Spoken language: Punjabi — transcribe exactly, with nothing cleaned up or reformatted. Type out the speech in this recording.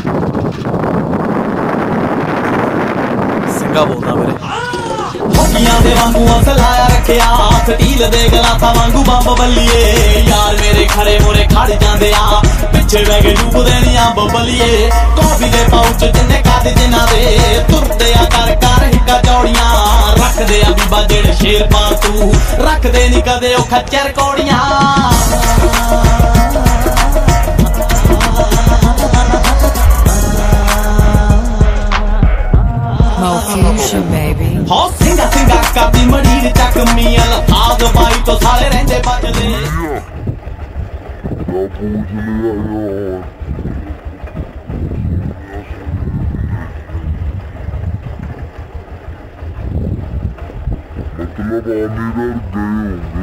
ਸਿੰਘਾ ਬੋਲਦਾ ਮੇਰੇ ਹੋਕੀਆਂ ਦੇ ਵਾਂਗੂ ਹੌਸਲਾ ਰੱਖਿਆ ਸਟੀਲ ਦੇ ਗਲਾਸਾਂ ਵਾਂਗੂ ਬੰਬ ਬੱਲੀਏ ਯਾਰ ਮੇਰੇ ਖੜੇ ਮੋਰੇ ਖੜ ਜਾਂਦੇ ਆ ਪਿੱਛੇ ਬਹਿ ਕੇ ਡੁੱਬਦੇ ਨੀ ਅੰਬ ਬੱਲੀਏ ਕਾਫੀ ਦੇ ਪਾਉਚ ਜਿੰਨੇ ਕਾਦ ਜਿਨ੍ਹਾਂ ਦੇ ਤੁਰਦੇ ਆ ਕਰ ਕਰ ਹਿੱਕਾ ਚੌੜੀਆਂ ਰੱਖਦੇ ਆ ਬੀਬਾ ਜਿਹੜੇ ਸ਼ੇਰ ਪਾਤੂ ਰੱਖਦੇ ਨੀ ਕਦੇ ਉਹ ਖੱਚਰ ਕੋੜੀਆਂ baby ਹੋ ਸਿੰਘਾ ਸਿੰਘਾ ਕਾਪੀ ਮੜੀਰ ਚੱਕ ਮੀਆਂ ਲਥਾ ਦਵਾਈ ਤੋਂ ਸਾਰੇ ਰਹਿੰਦੇ ਬਚਦੇ ਦਾ ਪੂਛ ਲਿਆ ਯਾਰ मतलब आने डर गए